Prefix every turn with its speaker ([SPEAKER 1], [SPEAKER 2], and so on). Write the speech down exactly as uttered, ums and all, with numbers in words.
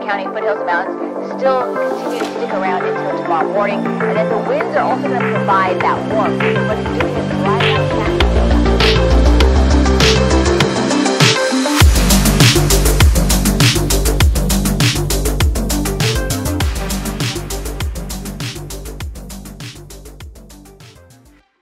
[SPEAKER 1] County foothills mountains still continue to stick around until tomorrow morning. And then the winds are also going to provide that warmth. So what it's doing is drying out that